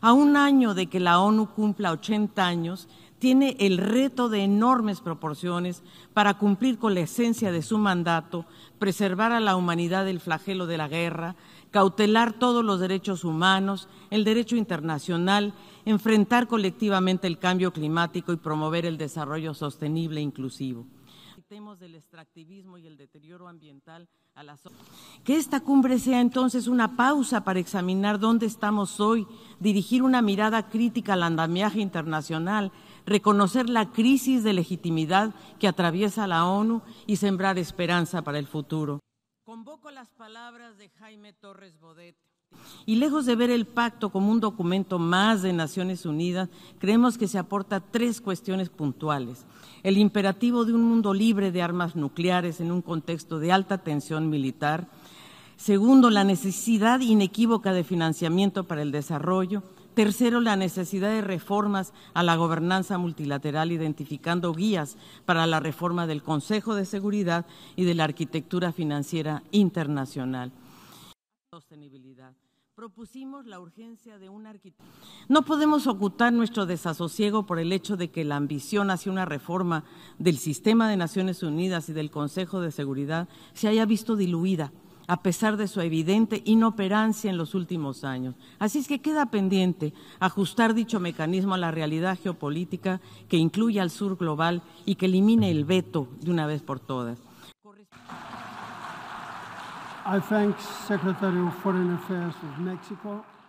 A un año de que la ONU cumpla 80 años, tiene el reto de enormes proporciones para cumplir con la esencia de su mandato, preservar a la humanidad del flagelo de la guerra, cautelar todos los derechos humanos, el derecho internacional, enfrentar colectivamente el cambio climático y promover el desarrollo sostenible e inclusivo. Del extractivismo y el deterioro ambiental a la que esta cumbre sea entonces una pausa para examinar dónde estamos hoy, dirigir una mirada crítica al andamiaje internacional, reconocer la crisis de legitimidad que atraviesa la ONU y sembrar esperanza para el futuro. Convoco las palabras de Jaime Torres Bodet. Y lejos de ver el pacto como un documento más de Naciones Unidas, creemos que se aporta 3 cuestiones puntuales. El imperativo de un mundo libre de armas nucleares en un contexto de alta tensión militar. Segundo, la necesidad inequívoca de financiamiento para el desarrollo. Tercero, la necesidad de reformas a la gobernanza multilateral, identificando guías para la reforma del Consejo de Seguridad y de la arquitectura financiera internacional. Sostenibilidad. Propusimos la urgencia de una arquitectura. No podemos ocultar nuestro desasosiego por el hecho de que la ambición hacia una reforma del sistema de Naciones Unidas y del Consejo de Seguridad se haya visto diluida, a pesar de su evidente inoperancia en los últimos años. Así es que queda pendiente ajustar dicho mecanismo a la realidad geopolítica que incluya al sur global y que elimine el veto de una vez por todas. I thank Secretary of Foreign Affairs of Mexico.